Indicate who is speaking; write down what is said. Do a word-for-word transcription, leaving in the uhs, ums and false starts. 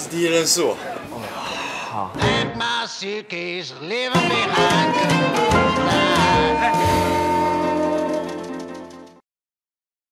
Speaker 1: 是第一认识我。
Speaker 2: 哦，好。